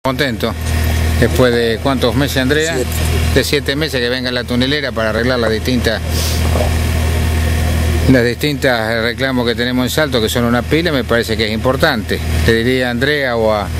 Contento. Después de ¿cuántos meses, Andrea? 7. De 7 meses que venga la tunelera para arreglar las distintas reclamos que tenemos en Salto, que son una pila, me parece que es importante. Le diría a Andrea o a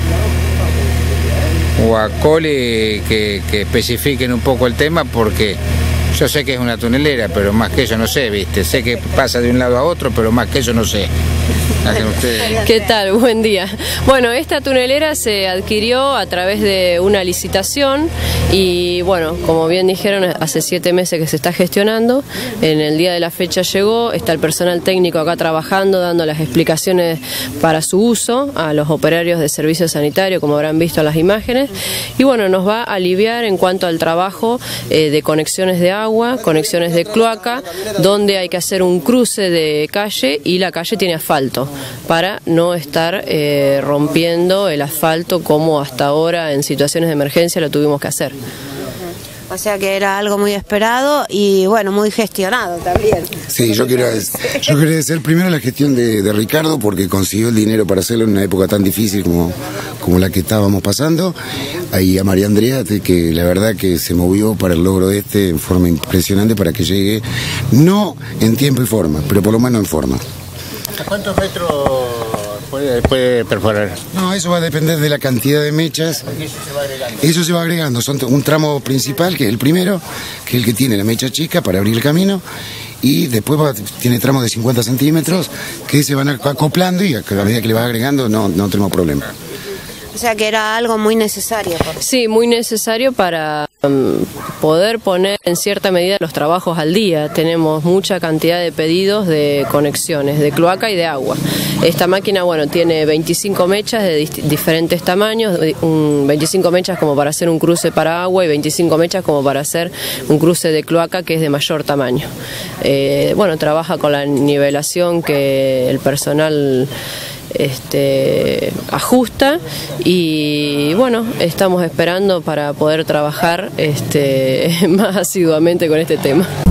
Coli que especifiquen un poco el tema, porque yo sé que es una tunelera, pero más que eso no sé, ¿viste? Sé que pasa de un lado a otro, pero más que eso no sé. ¿Qué tal? Buen día. Bueno, esta tunelera se adquirió a través de una licitación y bueno, como bien dijeron, hace 7 meses que se está gestionando. En el día de la fecha llegó, está el personal técnico acá trabajando, dando las explicaciones para su uso a los operarios de servicio sanitario, como habrán visto en las imágenes. Y bueno, nos va a aliviar en cuanto al trabajo de conexiones de agua, conexiones de cloaca, donde hay que hacer un cruce de calle y la calle tiene asfalto, para no estar rompiendo el asfalto como hasta ahora en situaciones de emergencia lo tuvimos que hacer. O sea que era algo muy esperado y bueno, muy gestionado también. Sí, yo quiero agradecer primero la gestión de Ricardo, porque consiguió el dinero para hacerlo en una época tan difícil como la que estábamos pasando. Y a María Andrea, que la verdad que se movió para el logro de en forma impresionante para que llegue, no en tiempo y forma, pero por lo menos en forma. ¿Hasta cuántos metros puede perforar? No, eso va a depender de la cantidad de mechas. Eso se va agregando. Son un tramo principal, que es el primero, que es el que tiene la mecha chica para abrir el camino. Y después tiene tramos de 50 centímetros que se van acoplando, y a la medida que le va agregando no tenemos problema. O sea que era algo muy necesario. Sí, muy necesario para poder poner en cierta medida los trabajos al día. Tenemos mucha cantidad de pedidos de conexiones de cloaca y de agua. Esta máquina, bueno, tiene 25 mechas de diferentes tamaños, 25 mechas como para hacer un cruce para agua y 25 mechas como para hacer un cruce de cloaca que es de mayor tamaño. Bueno, trabaja con la nivelación que el personal ajusta, y bueno, estamos esperando para poder trabajar más asiduamente con este tema.